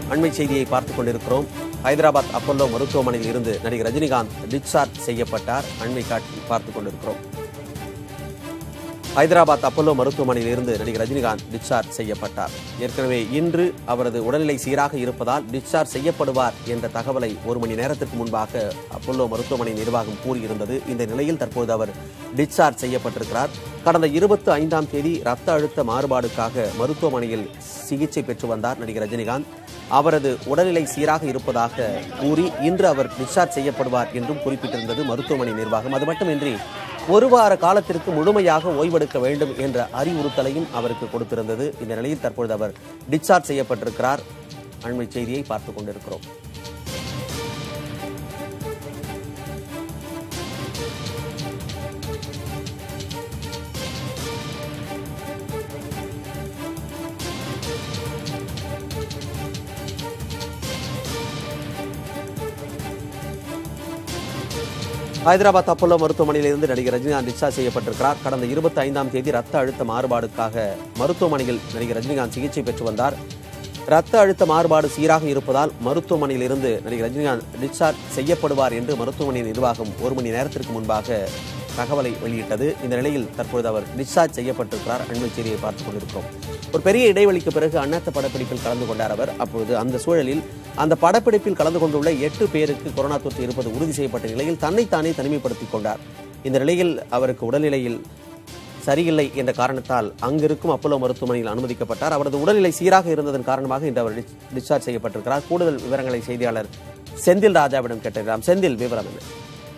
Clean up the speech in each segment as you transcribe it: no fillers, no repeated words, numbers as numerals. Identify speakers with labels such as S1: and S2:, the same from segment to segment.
S1: அண்மை செய்தியை பார்த்துக் கொண்டிருக்கிறோம். ஹைதராபாத் அப்பல்லோ மருத்துவமனையில் இருந்து நடிகர் ரஜினிகாந்த் டிஸ்சார்ஜ் செய்யப்பட்டார். அண்மை காட்சி பார்த்துக் கொண்டிருக்கிறோம். ஹைதராபாத் அப்பல்லோ மருத்துவமனையில் இருந்து நடிகர் ரஜினிகாந்த் டிஸ்சார்ஜ் செய்யப்பட்டார். ஏற்கனவே இன்று அவரது உடல்நிலை சீராக இருப்பதால் டிஸ்சார்ஜ் செய்யப்படுவார் என்ற தகவலை ஒரு மணி நேரத்திற்கு முன்பாக அப்பல்லோ மருத்துவமனை நிர்வாகம் கூறியிருந்தது. இந்த நிலையில் தற்போது அவர் டிஸ்சார்ஜ் செய்யப்பட்டிருக்கிறார். கடந்த 25ஆம் தேதி ரத்த அழுத்த மாறுபாடுக்காக மருத்துவமனையில் சிகிச்சை பெற்று வந்தார் நடிகர் ரஜினிகாந்த். அவரது உடல்நிலை சீராக இருப்பதாக கூறி இன்று அவர் டிஸ்சார்ஜ் செய்யப்படுவார் என்றும் குறிப்பிட்டிருந்தது மருத்துவமனை நிர்வாகம். அது மட்டுமின்றி ஒரு வார காலத்திற்கு முழுமையாக ஓய்வெடுக்க வேண்டும் என்ற அறிவுறுத்தலையும் அவருக்கு கொடுத்திருந்தது. இந்த நிலையில் தற்பொழுது அவர் டிஸ்சார்ஜ் செய்யப்பட்டிருக்கிறார். அண்மை செய்தியை பார்த்துக் கொண்டிருக்கிறோம். ஹைதராபாத் அப்பல்லோ மருத்துவமனையில் இருந்து நடிகர் ரஜினிகாந்த் டிஸ்சார்ஜ் செய்யப்பட்டிருக்கிறார். கடந்த 25ஆம் தேதி ரத்த அழுத்த மாறுபாடுக்காக மருத்துவமனையில் நடிகர் ரஜினிகாந்த் சிகிச்சை பெற்று வந்தார். ரத்த அழுத்த மாறுபாடு சீராக இருப்பதால் மருத்துவமனையில் இருந்து நடிகர் ரஜினிகாந்த் டிஸ்சார்ஜ் செய்யப்படுவார் என்று மருத்துவமனை நிர்வாகம் ஒரு மணி நேரத்திற்கு முன்பாக தகவலை வெளியிட்டது. இந்த நிலையில் தற்பொழுது அவர் டிஸ்சார்ஜ் செய்யப்பட்டிருக்கிறார். அண்மை செய்தியை பார்த்துக் கொண்டிருக்கிறோம். ஒரு பெரிய இடைவெளிக்கு பிறகு அண்ணாத்த படப்பிடிப்பில் கலந்து கொண்டார் அவர். அப்பொழுது அந்த சூழலில் அந்த படப்பிடிப்பில் கலந்து கொண்டுள்ள 8 பேருக்கு கொரோனா தொற்று இருப்பது உறுதி செய்யப்பட்ட நிலையில் தன்னைத்தானே தனிமைப்படுத்திக் கொண்டார். இந்த நிலையில் அவருக்கு உடல்நிலையில் சரியில்லை என்ற காரணத்தால் அங்கிருக்கும் அப்பல்லோ மருத்துவமனையில் அனுமதிக்கப்பட்டார். அவரது உடல்நிலை சீராக இருந்ததன் காரணமாக இன்று அவர் டிஸ்சார்ஜ் செய்யப்பட்டிருக்கிறார். கூடுதல் விவரங்களை செய்தியாளர் செந்தில் ராஜாவிடம் கேட்டிருக்கிறார். செந்தில், விவரம் என்ன?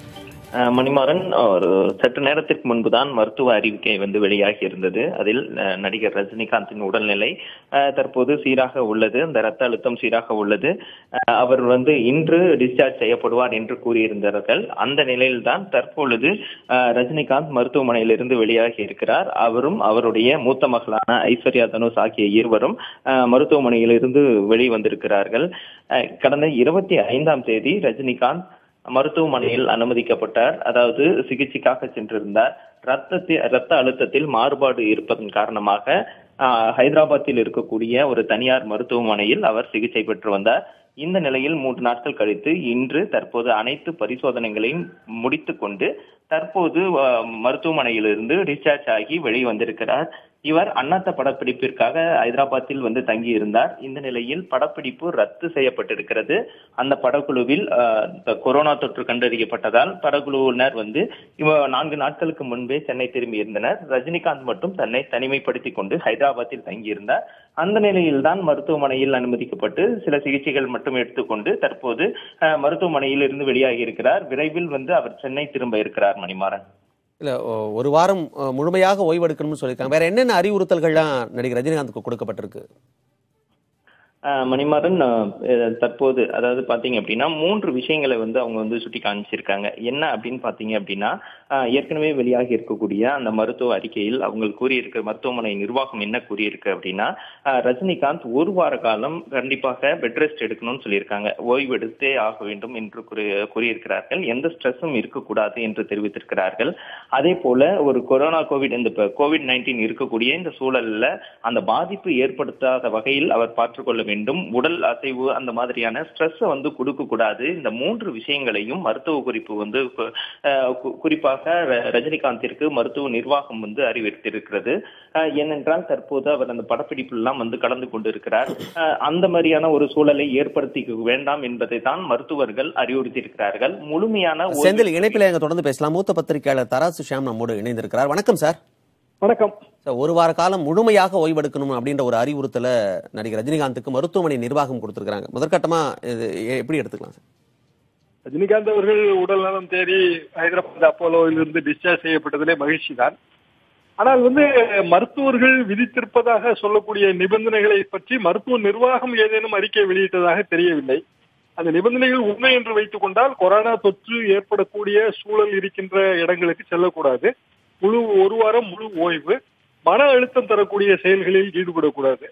S2: மணிமாறன், ஒரு சற்று நேரத்திற்கு முன்புதான் மருத்துவ அறிவிக்கை வெளியாகி இருந்தது. அதில் நடிகர் ரஜினிகாந்தின் உடல்நிலை தற்போது சீராக உள்ளது, அந்த ரத்த அழுத்தம் சீராக உள்ளது. அவர் இன்று டிஸ்சார்ஜ் செய்யப்படுவார் என்று கூறியிருந்தார்கள். அந்த நிலையில்தான் தற்பொழுது ரஜினிகாந்த் மருத்துவமனையிலிருந்து வெளியாகி இருக்கிறார். அவரும் அவருடைய மூத்த மகளான ஐஸ்வர்யா தனுஷ் ஆகிய இருவரும் மருத்துவமனையிலிருந்து வெளிவந்திருக்கிறார்கள். கடந்த 25ஆம் தேதி ரஜினிகாந்த் மருத்துவமனையில் அனுமதிக்கப்பட்டார். அதாவது சிகிச்சைக்காக சென்றிருந்தார். ரத்த அழுத்தத்தில் மாறுபாடு இருப்பதன் காரணமாக ஹைதராபாத்தில் இருக்கக்கூடிய ஒரு தனியார் மருத்துவமனையில் அவர் சிகிச்சை பெற்று வந்தார். இந்த நிலையில் 3 நாட்கள் கழித்து இன்று தற்போது அனைத்து பரிசோதனைகளையும் முடித்துக் கொண்டு தற்போது மருத்துவமனையிலிருந்து டிஸ்சார்ஜ் ஆகி வெளிவந்திருக்கிறார். இவர் அண்ணாத்த படப்பிடிப்பிற்காக ஹைதராபாத்தில் தங்கி இருந்தார். இந்த நிலையில் படப்பிடிப்பு ரத்து செய்யப்பட்டிருக்கிறது. அந்த படக்குழுவில் கொரோனா தொற்று கண்டறியப்பட்டதால் படக்குழுவினர் 4 நாட்களுக்கு முன்பே சென்னை திரும்பி இருந்தனர். ரஜினிகாந்த் மட்டும் தன்னை தனிமைப்படுத்திக் கொண்டு ஹைதராபாத்தில் தங்கியிருந்தார். அந்த நிலையில்தான் மருத்துவமனையில் அனுமதிக்கப்பட்டு சில சிகிச்சைகள் மட்டும் எடுத்துக்கொண்டு தற்போது மருத்துவமனையில் இருந்து வெளியாகி இருக்கிறார். விரைவில் அவர் சென்னை திரும்ப இருக்கிறார். மணிமாறன்,
S1: இல்ல, ஒரு வாரம் முழுமையாக ஓய்வெடுக்கணும்னு சொல்லியிருக்காங்க. வேற என்னென்ன அறிவுறுத்தல்கள்லாம் நடிகர் ரஜினிகாந்துக்கு கொடுக்கப்பட்டிருக்கு?
S2: மணிமாறன், தற்போது அதாவது பாத்தீங்க அப்படின்னா 3 விஷயங்களை அவங்க சுட்டி காமிச்சிருக்காங்க. என்ன அப்படின்னு பாத்தீங்க அப்படின்னா, ஏற்கனவே வெளியாகி இருக்கக்கூடிய அந்த மருத்துவ அறிக்கையில் அவங்க கூறியிருக்க மருத்துவமனை நிர்வாகம் என்ன கூறியிருக்கு அப்படின்னா, ரஜினிகாந்த் ஒரு வார காலம் கண்டிப்பாக பெட் ரெஸ்ட் எடுக்கணும்னு சொல்லியிருக்காங்க. ஓய்வு எடுத்தே ஆக வேண்டும் என்று கூறியிருக்கிறார்கள். எந்த ஸ்ட்ரெஸ்ஸும் இருக்கக்கூடாது என்று தெரிவித்திருக்கிறார்கள். அதே போல ஒரு கோவிட்-19 இருக்கக்கூடிய இந்த சூழல்ல அந்த பாதிப்பு ஏற்படுத்தாத வகையில் அவர் பார்த்துக்கொள்ள வேண்டும். உடல் அசைவு அந்த மாதிரியான ஸ்ட்ரெஸ் கொடுக்க கூடாது. இந்த 3 விஷயங்களையும் மருத்துவ குறிப்பு குறிப்பாக ரஜினிகாந்திற்கு மருத்துவ நிர்வாகம் அறிவித்திருக்கிறது. ஏனென்றால் தற்போது அவர் அந்த படப்பிடிப்பு எல்லாம் கலந்து கொண்டிருக்கிறார். அந்த மாதிரியான ஒரு சூழலை ஏற்படுத்திக்க வேண்டாம் என்பதை தான் மருத்துவர்கள் அறிவுறுத்தியிருக்கிறார்கள். முழுமையான
S1: செந்தில், இணைப்பில் தொடர்ந்து பேசலாம். மூத்த பத்திரிகையாளர் தராசு ஷியாம் நம்மோடு இணைந்திருக்கிறார். வணக்கம் சார்.
S3: வணக்கம்.
S1: ஒரு வார காலம் முழுமையாக ஓய்வெடுக்கணும் அப்படின்ற ஒரு அறிவுறுத்தலை நடிகர் ரஜினிகாந்துக்கு மருத்துவமனை நிர்வாகம் கொடுத்திருக்காங்க. முதற்கட்டமா எப்படி எடுத்துக்கலாம் சார்?
S3: ரஜினிகாந்த் அவர்கள் உடல் நலம் தேடி ஹைதராபாத் அப்போலோவில் இருந்து டிஸ்சார்ஜ் செய்யப்பட்டதிலே மகிழ்ச்சி தான். ஆனால் மருத்துவர்கள் விதித்திருப்பதாக சொல்லக்கூடிய நிபந்தனைகளை பற்றி மருத்துவ நிர்வாகம் ஏதேனும் அறிக்கை வெளியிட்டதாக தெரியவில்லை. அந்த நிபந்தனைகள் உண்மை என்று வைத்துக் கொண்டால் கொரோனா தொற்று ஏற்படக்கூடிய சூழல் இருக்கின்ற இடங்களுக்கு செல்லக்கூடாது, ஒரு வாரம் முழு ஓய்வு, மன அழுத்தம் தரக்கூடிய செயல்களில் ஈடுபடக்கூடாது.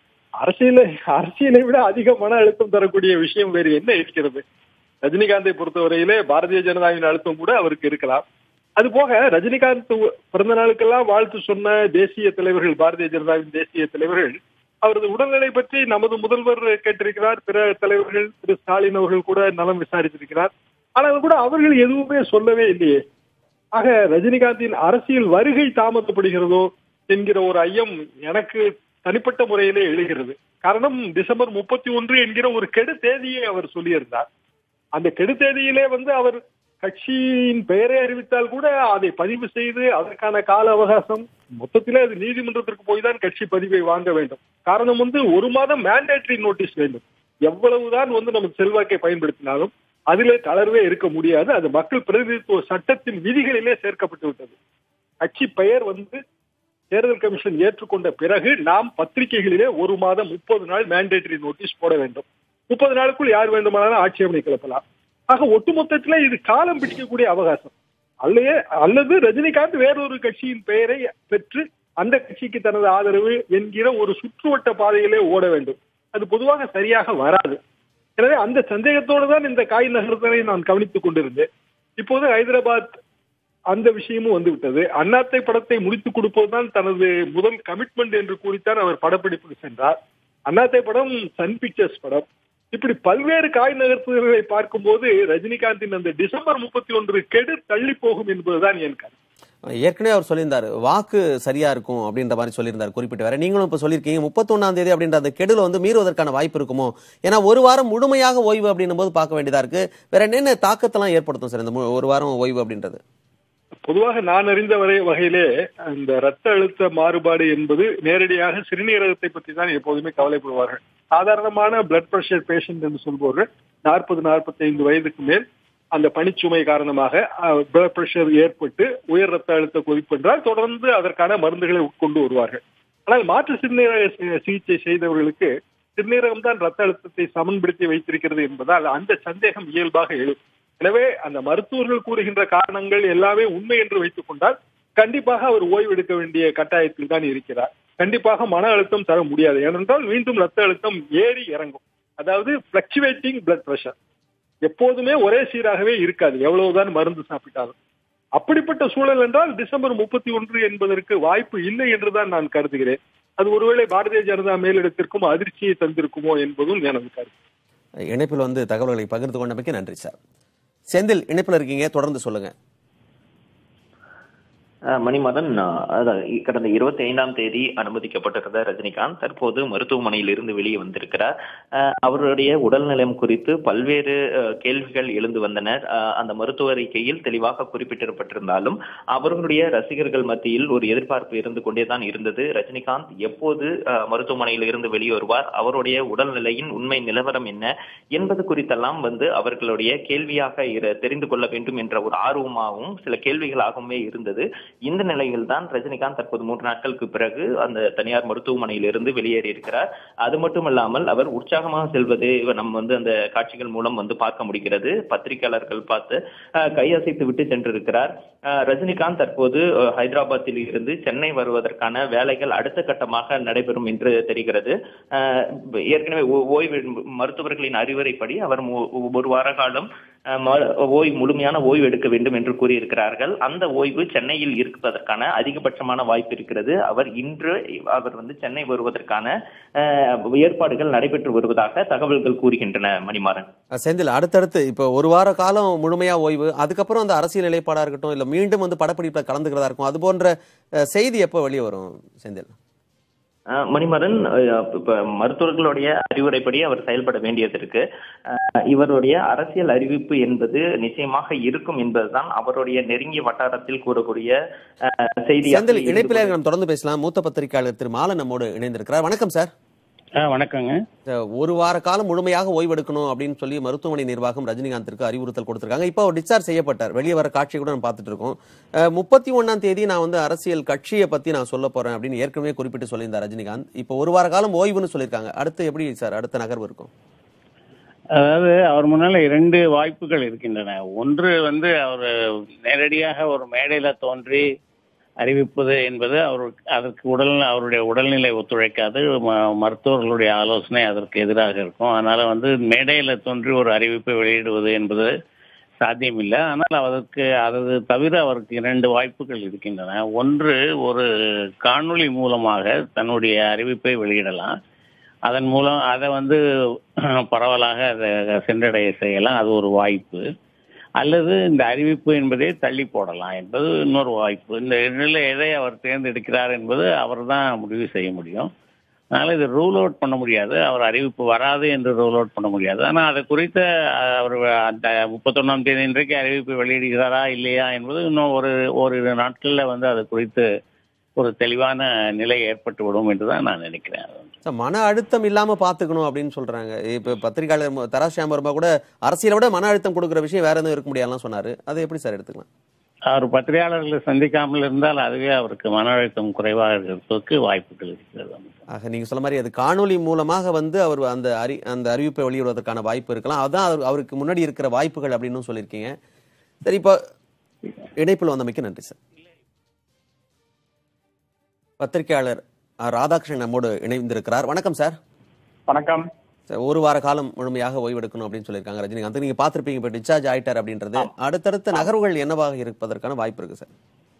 S3: அரசியலை விட அதிக மன அழுத்தம் தரக்கூடிய விஷயம் வேறு என்ன இருக்கிறது? ரஜினிகாந்தை பொறுத்தவரையிலே பாரதிய ஜனதாவின் அழுத்தம் கூட அவருக்கு இருக்கலாம். அது போக ரஜினிகாந்த் பிறந்த நாளுக்கெல்லாம் வாழ்த்து சொன்ன தேசிய தலைவர்கள், பாரதிய ஜனதாவின் தேசிய தலைவர்கள் அவரது உடல்நிலை பற்றி நமது முதல்வர் கேட்டிருக்கிறார், பிற தலைவர்கள் திரு ஸ்டாலின் அவர்கள் கூட நலம் விசாரித்திருக்கிறார். ஆனால் கூட அவர்கள் எதுவுமே சொல்லவே இல்லையே. ஆக ரஜினிகாந்தின் அரசியல் வருகை தாமதப்படுகிறதோ என்கிற ஒரு ஐயம் எனக்கு தனிப்பட்ட முறையிலே எழுகிறது. காரணம், டிசம்பர் 31 என்கிற ஒரு கெடு தேதியை அவர் சொல்லியிருந்தார். அந்த கெடு தேதியிலே அவர் கட்சியின் பெயரை அறிவித்தால் கூட அதை பதிவு செய்து அதற்கான கால அவகாசம், மொத்தத்திலே அது நீதிமன்றத்திற்கு போய் தான் கட்சி பதிவை வாங்க வேண்டும். காரணம், 1 மாதம் மேண்டேட்டரி நோட்டீஸ் வேண்டும். எவ்வளவுதான் நமக்கு செல்வாக்கை பயன்படுத்தினாலும் அதிலே தளர்வே இருக்க முடியாது. அது மக்கள் பிரதிநிதித்துவ சட்டத்தின் விதிகளிலே சேர்க்கப்பட்டு விட்டது. கட்சி பெயர் தேர்தல் கமிஷன் ஏற்றுக்கொண்ட பிறகு நாம் பத்திரிகைகளிலே 1 மாதம் 30 நாள் மேண்டேட்டரி நோட்டீஸ் போட வேண்டும். 30 நாளுக்குள் யார் வேண்டுமானாலும் ஆட்சேபனை கிளப்பலாம். ஆக ஒட்டுமொத்தத்திலே இது காலம் பிடிக்கக்கூடிய அவகாசம். அல்லது ரஜினிகாந்த் வேறொரு கட்சியின் பெயரை பெற்று அந்த கட்சிக்கு தனது ஆதரவு என்கிற ஒரு சுற்றுவட்ட பாதையிலே ஓட வேண்டும். அது பொதுவாக சரியாக வராது. எனவே அந்த சந்தேகத்தோடு தான் இந்த காய் நகர்த்தலை நான் கவனித்துக் கொண்டிருந்தேன். இப்போது ஹைதராபாத் அந்த விஷயமும் வந்துவிட்டது. அண்ணாத்தை படத்தை முடித்துக் கொடுப்பதுதான் தனது முதல் கமிட்மெண்ட் என்று கூறித்தான் அவர் படப்பிடிப்புக்கு சென்றார். அண்ணாத்தை படம் சன் பிக்சர்ஸ் படம். இப்படி பல்வேறு காய் நகர்த்துகளை பார்க்கும்போது ரஜினிகாந்தின் அந்த டிசம்பர் 31 கெடு தள்ளி போகும் என்பதுதான் என் கருத்து.
S1: ஏற்கனவே அவர் சொல்லியிருந்தாரு, வாக்கு சரியா இருக்கும் அப்படின்ற மாதிரி சொல்லியிருந்தார் குறிப்பிட்டு. வேற நீங்களும் இப்ப சொல்லியிருக்கீங்க 31ஆம் தேதி அப்படின்ற அந்த கெடுல மீறுவதற்கான வாய்ப்பு இருக்குமோ? ஏன்னா 1 வாரம் முழுமையாக ஓய்வு அப்படின்னும் போது பார்க்க வேண்டியதா இருக்கு. வேற என்ன தாக்கத்தெல்லாம் ஏற்படுத்தும் சார் இந்த 1 வாரம் ஓய்வு அப்படின்றது?
S3: பொதுவாக நான் அறிந்த வகையிலே இந்த ரத்த அழுத்த மாறுபாடு என்பது நேரடியாக சிறுநீரகத்தை பற்றி தான் எப்போதுமே கவலைப்படுவார்கள். சாதாரணமான பிளட் பிரஷர் பேஷண்ட் என்று சொல்பவர்கள் 40-45 வயதுக்கு மேல் அந்த பணிச்சுமை காரணமாக பிளட் பிரஷர் ஏற்பட்டு உயர் ரத்த அழுத்த கொதிப்பு என்றால் தொடர்ந்து அதற்கான மருந்துகளை உட்கொண்டு வருவார்கள். ஆனால் மாற்று சிறுநீரக சிகிச்சை செய்தவர்களுக்கு சிறுநீரகம் தான் ரத்த அழுத்தத்தை சமன்படுத்தி வைத்திருக்கிறது என்பதால் அந்த சந்தேகம் இயல்பாக எழும். எனவே அந்த மருத்துவர்கள் கூறுகின்ற காரணங்கள் எல்லாமே உண்மை என்று வைத்துக் கொண்டால் கண்டிப்பாக அவர் ஓய்வு எடுக்க வேண்டிய கட்டாயத்தில் தான் இருக்கிறார். கண்டிப்பாக மன அழுத்தம் தர முடியாது. ஏனென்றால் மீண்டும் ரத்த அழுத்தம் ஏறி இறங்கும். அதாவது பிளக்சுவேட்டிங் பிளட் பிரஷர் எப்போதுமே ஒரே சீராகவே இருக்காது, எவ்வளவுதான் மருந்து சாப்பிட்டாலும். அப்படிப்பட்ட சூழல் என்றால் டிசம்பர் 31 என்பதற்கு வாய்ப்பு இல்லை என்றுதான் நான் கருதுகிறேன். அது ஒருவேளை பாரதிய ஜனதா மேலிடத்திற்கும் அதிர்ச்சியை தந்திருக்குமோ என்பதும் எனது கருத்து.
S1: இணைப்பில் தகவல்களை பகிர்ந்து கொண்டமைக்கு நன்றி சார். செந்தில் இணைப்பில் இருக்கீங்க, தொடர்ந்து சொல்லுங்க.
S2: மணிமாறன், கடந்த 25ஆம் தேதி அனுமதிக்கப்பட்டிருந்த ரஜினிகாந்த் தற்போது மருத்துவமனையில் இருந்து வெளியே வந்திருக்கிறார். அவருடைய உடல்நலம் குறித்து பல்வேறு கேள்விகள் எழுந்து வந்தன. அந்த மருத்துவ அறிக்கையில் தெளிவாக குறிப்பிட்டிருப்பட்டிருந்தாலும் அவர்களுடைய ரசிகர்கள் மத்தியில் ஒரு எதிர்பார்ப்பு இருந்து கொண்டேதான் இருந்தது. ரஜினிகாந்த் எப்போது மருத்துவமனையில் இருந்து வெளியே வருவார், அவருடைய உடல்நிலையின் உண்மை நிலவரம் என்ன என்பது குறித்தெல்லாம் அவர்களுடைய கேள்வியாக தெரிந்து கொள்ள வேண்டும் என்ற ஒரு ஆர்வமாகவும் சில கேள்விகளாகவுமே இருந்தது. இந்த நிலையில் தான் ரஜினிகாந்த் தற்போது 3 நாட்களுக்கு பிறகு அந்த தனியார் மருத்துவமனையில் இருந்து வெளியேறி இருக்கிறார். அது மட்டுமல்லாமல் அவர் உற்சாகமாக செல்வதை நம்ம அந்த காட்சிகள் மூலம் பார்க்க முடிகிறது. பத்திரிகையாளர்கள் பார்த்து கையசைத்து விட்டு சென்றிருக்கிறார். ரஜினிகாந்த் தற்போது ஹைதராபாத்தில் இருந்து சென்னை வருவதற்கான வேலைகள் அடுத்த கட்டமாக நடைபெறும் என்று தெரிகிறது. ஏற்கனவே ஓய்வு மருத்துவர்களின் அறிவுரைப்படி அவர் 1 வார காலம் முழுமையான ஓய்வு எடுக்க வேண்டும் என்று கூறியிருக்கிறார்கள். அந்த ஓய்வு சென்னையில் இருப்பதற்கான அதிகபட்சமான வாய்ப்பு இருக்கிறது. அவர் சென்னை வருவதற்கான ஏற்பாடுகள் நடைபெற்று வருவதாக தகவல்கள் கூறுகின்றன. மணிமாறன்,
S1: செந்தில், அடுத்தடுத்து இப்ப 1 வார காலம் முழுமையா ஓய்வு, அதுக்கப்புறம் அந்த அரசியல் நிலைப்பாடா இருக்கட்டும், இல்ல மீண்டும் படப்பிடிப்புல கலந்துக்கிறதா இருக்கும், அது போன்ற செய்தி எப்போ வெளியே வரும் செந்தில்?
S2: மணிமாறன், மருத்துவர்களுடைய அறிவுரைப்படி அவர் செயல்பட வேண்டியது இருக்கு. இவருடைய அரசியல் அறிவிப்பு என்பது நிச்சயமாக இருக்கும் என்பதுதான் அவருடைய நெருங்கிய வட்டாரத்தில் கூறக்கூடிய செய்தி.
S1: இணைப்பில் நாம் தொடர்ந்து பேசலாம். மூத்த பத்திரிகையாளர் திரு மாலன் நம்மோடு இணைந்திருக்கிறார். வணக்கம் சார்.
S4: வணக்கங்க.
S1: 1 வார காலம் முழுமையாக ஓய்வு எடுக்கணும் அப்படின்னு சொல்லி மருத்துவமனை நிர்வாகம் ரஜினிகாந்திற்கு அறிவுறுத்தல் கொடுத்திருக்காங்க. இப்போ அவர் டிஸ்சார்ஜ் செய்யப்பட்டார். வெளியே வர காட்சியை கூட நம்ம பார்த்துட்டு இருக்கோம். 31ஆம் தேதி நான் அரசியல் கட்சியை பத்தி நான் சொல்ல போறேன் அப்படின்னு ஏற்கனவே குறிப்பிட்டு சொல்லியிருந்தார் ரஜினிகாந்த். இப்போ 1 வார காலம் ஓய்வுன்னு சொல்லியிருக்காங்க. அடுத்து எப்படி சார் அடுத்த நகர்வு இருக்கும்?
S4: அதாவது அவர் முன்னால 2 வாய்ப்புகள் இருக்கின்றன. ஒன்று அவர் நேரடியாக ஒரு மேடையில தோன்றி அறிவிப்பது என்பது அதற்கு அவருடைய உடல்நிலை ஒத்துழைக்காது. மருத்துவர்களுடைய ஆலோசனை அதற்கு எதிராக இருக்கும். அதனால மேடையில தோன்றி ஒரு அறிவிப்பை வெளியிடுவது என்பது சாத்தியமில்லை. ஆனால் அது தவிர அவருக்கு 2 வாய்ப்புகள் இருக்கின்றன. ஒன்று, ஒரு காணொளி மூலமாக தன்னுடைய அறிவிப்பை வெளியிடலாம். அதன் மூலம் அதை வந்து பரவலாக அதை சென்றடைய செய்யலாம், அது ஒரு வாய்ப்பு. அல்லது இந்த அறிவிப்பு என்பதை தள்ளி போடலாம் என்பது இன்னொரு வாய்ப்பு. இந்த இரண்டில் எதை அவர் தேர்ந்தெடுக்கிறார் என்பது அவர் தான் முடிவு செய்ய முடியும். அதனால் இது ரூல் அவுட் பண்ண முடியாது, அவர் அறிவிப்பு வராது என்று ரூல் அவுட் பண்ண முடியாது. ஆனால் அது குறித்த அவர் அந்த 31ஆம் தேதி இன்றைக்கு அறிவிப்பு வெளியிடுகிறாரா இல்லையா என்பது இன்னும் ஓரிரு நாட்களில் வந்து அது குறித்து ஒரு தெளிவான நிலை ஏற்பட்டுவிடும் என்று தான் நான் நினைக்கிறேன்.
S1: மன அழுத்தம் இல்லாம பாத்துக்கணும் அப்படின்னு சொல்றாங்க. இப்ப பத்திரிகையாளர் தராசியாம கூட அரசியலை விட மன அழுத்தம் கொடுக்குற விஷயம் வேற எதுவும் இருக்க முடியாதுன்னு சொன்னாரு. அதை எப்படி சார் எடுத்துக்கலாம்?
S4: அவர் பத்திரிகையாளர்களை சந்திக்காமல் இருந்தால் அதுவே அவருக்கு மன அழுத்தம் குறைவாக இருக்கிறதுக்கு வாய்ப்புகள் இருக்கிறது.
S1: ஆக நீங்க சொல்ல மாதிரி அது காணொலி மூலமாக வந்து அவர் அந்த அறிவிப்பை வெளியிடுவதற்கான வாய்ப்பு இருக்கலாம். அதான் அவருக்கு முன்னாடி இருக்கிற வாய்ப்புகள் அப்படின்னு சொல்லியிருக்கீங்க. சரி, இப்போ இணைப்பில் வந்தமைக்கு நன்றி சார். பத்திரிகையாளர் ராதாகிருஷ்ணன் நம்மோடு இணைந்திருக்கிறார். வணக்கம் சார்.
S5: வணக்கம்
S1: சார். ஒரு வார காலம் முழுமையாக ஓய்வெடுக்கணும் அப்படின்னு சொல்லியிருக்காங்க ரஜினிகாந்த். நீங்க பார்த்திருப்பீங்க, இப்போ டிஸ்சார்ஜ் ஆயிட்டார் அப்படின்றது. அடுத்தடுத்த நகர்வுகள் என்னவாக இருப்பதற்கான வாய்ப்பு இருக்கு சார்?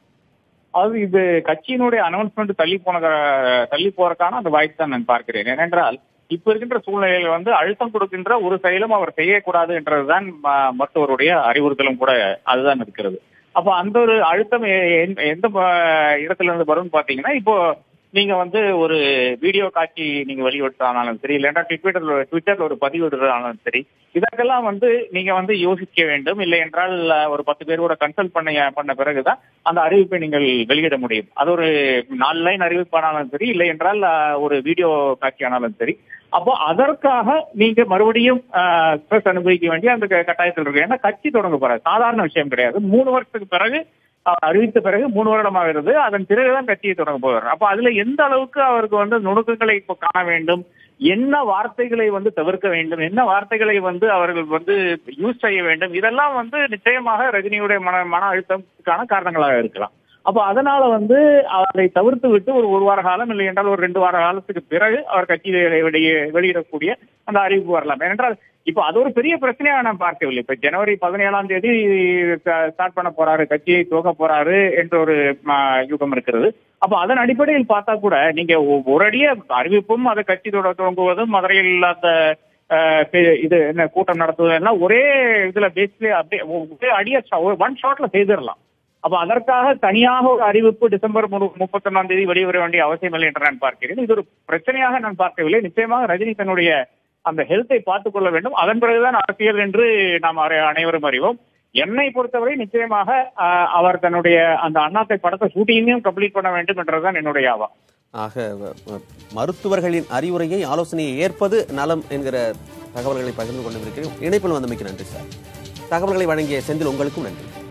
S5: அது இது கட்சியினுடைய அனௌன்ஸ்மெண்ட் தள்ளி போறதுக்கான அந்த வாய்ப்பு தான் நான் பார்க்கிறேன். ஏனென்றால் இப்ப இருக்கின்ற சூழ்நிலையில் வந்து அழுத்தம் கொடுக்கின்ற ஒரு செயலும் அவர் செய்யக்கூடாது என்றதுதான் மருத்துவருடைய அறிவுறுத்தலும் கூட அதுதான் இருக்கிறது. அப்ப அந்த ஒரு அழுத்தம் எந்த இடத்துல இருந்து வரும்னு பாத்தீங்கன்னா, இப்போ நீங்க வந்து ஒரு வீடியோ காட்சி நீங்க வெளியிட்டாலும் சரி, இல்லைன்னா ட்விட்டர்ல ஒரு பதிவிடுறாலும் சரி, இதற்கெல்லாம் வந்து நீங்க வந்து யோசிக்க வேண்டும். இல்லை என்றால் ஒரு 10 பேரோட கன்சல்ட் பண்ண பிறகுதான் அந்த அறிவிப்பை நீங்கள் வெளியிட முடியும். அது ஒரு 4 லைன் அறிவிப்பானாலும் சரி, இல்லை என்றால் ஒரு வீடியோ காட்சி ஆனாலும் சரி. அப்போ அதற்காக நீங்க மறுபடியும் ஸ்ட்ரெஸ் அனுபவிக்க வேண்டிய அந்த கட்டாயத்தில் இருக்கு. ஏன்னா கட்சி தொடங்க போறாரு, சாதாரண விஷயம் கிடையாது. 3 வருஷத்துக்கு பிறகு அறிவித்த பிறகு 3 வருடமாகிறது, அதன் பிறகுதான் கட்சியை தொடங்க போவார். அப்ப அதுல எந்த அளவுக்கு அவருக்கு வந்து நுணுக்கங்களை இப்போ காண வேண்டும், என்ன வார்த்தைகளை வந்து தவிர்க்க வேண்டும், என்ன வார்த்தைகளை வந்து அவர்கள் வந்து யூஸ் செய்ய வேண்டும், இதெல்லாம் வந்து நிச்சயமாக ரஜினியுடைய மன அழுத்தத்துக்கான காரணங்களாக இருக்கலாம். அப்ப அதனால வந்து அவரை தவிர்த்து விட்டு ஒரு வார காலம், இல்லை என்றால் ஒரு 2 வார காலத்துக்கு பிறகு அவர் கட்சியை வெளியிடக்கூடிய அந்த அறிவிப்பு வரலாம். ஏனென்றால் இப்ப அது ஒரு பெரிய பிரச்சனையாக நான் பார்க்கவில்லை. இப்ப ஜனவரி 17ஆம் தேதி ஸ்டார்ட் பண்ண போறாரு, கட்சியை துவக்க போறாரு என்ற ஒரு யூகம் இருக்கிறது. அப்ப அதன் அடிப்படையில் பார்த்தா கூட நீங்க ஒரடிய அறிவிப்பும் அதை கட்சி துவங்குவதும், மதுரையில் அந்த இது என்ன கூட்டம் நடத்துவது எல்லாம் ஒரே இதுல பேஸ்ல அப்படியே ஒரே அடிய ஒன் ஷாட்ல செய்திடலாம். அப்ப அதற்காக தனியாக ஒரு அறிவிப்பு டிசம்பர் 31ஆம் தேதி வெளிவர வேண்டிய அவசியம் இல்லை என்று நான் பார்க்கிறேன். இது ஒரு பிரச்சனையாக நான் பார்க்கவில்லை. நிச்சயமாக ரஜினி தன்னுடைய அந்த ஹெல்த்தை பார்த்துக் கொள்ள வேண்டும். அதன் பிறகுதான் அரசியல் என்று நாம் அனைவரும் அறிவோம். என்னை பொறுத்தவரை நிச்சயமாக அவர் தன்னுடைய அந்த அண்ணாத்தை படத்தை ஷூட்டிங்கையும் கம்ப்ளீட் பண்ண வேண்டும் என்றதுதான் என்னுடைய ஆவா.
S1: ஆக மருத்துவர்களின் அறிவுரையை, ஆலோசனையை ஏற்பது நலம் என்கிற தகவல்களை பகிர்ந்து கொண்டிருக்கிறேன். இணைப்பில் வந்தமைக்கு நன்றி சார். தகவல்களை வழங்கிய செந்தில் உங்களுக்கும் நன்றி.